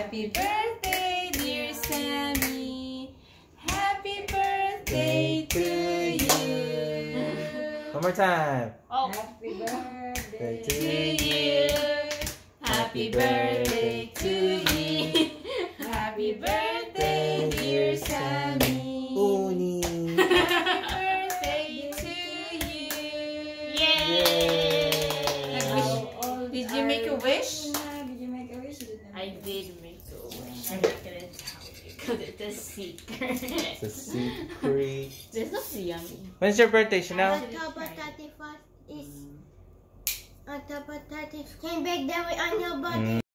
Happy birthday, dear Sammy. Happy birthday to you. One more time. Oh. Happy birthday To you. Happy birthday to you. Happy birthday, dear Sammy. Uni. Happy birthday to you. Yay! Did you make a wish? Did you make a wish? I did make a wish. I'm not gonna tell you because it's a secret. It's a secret. This looks yummy. When's your birthday, Chanel? October 31st is October 30th. Can bake that way on your birthday.